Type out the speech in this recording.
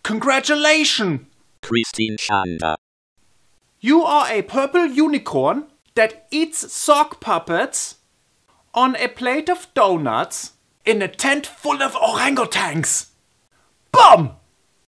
Congratulations! Christine Chander. You are a purple unicorn that eats sock puppets on a plate of donuts in a tent full of orangutans. Bomb!